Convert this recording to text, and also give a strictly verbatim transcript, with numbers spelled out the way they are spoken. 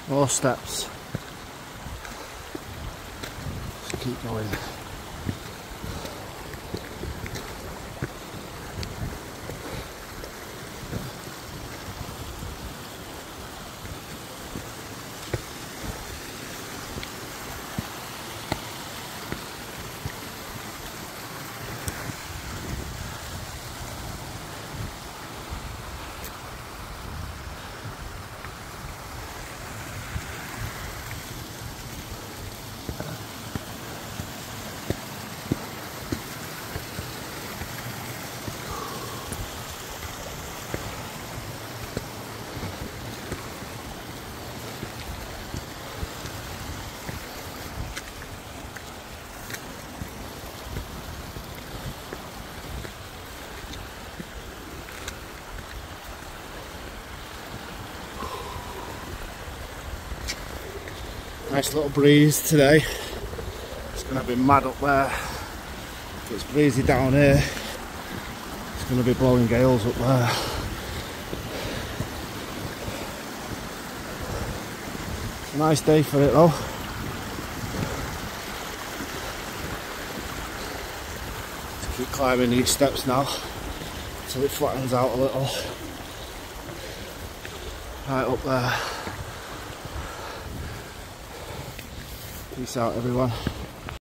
More steps. Just keep going. Nice little breeze today. It's going to be mad up there. It's breezy down here. It's going to be blowing gales up there. It's a nice day for it though. Just keep climbing these steps now until it flattens out a little. Right up there. Peace out everyone.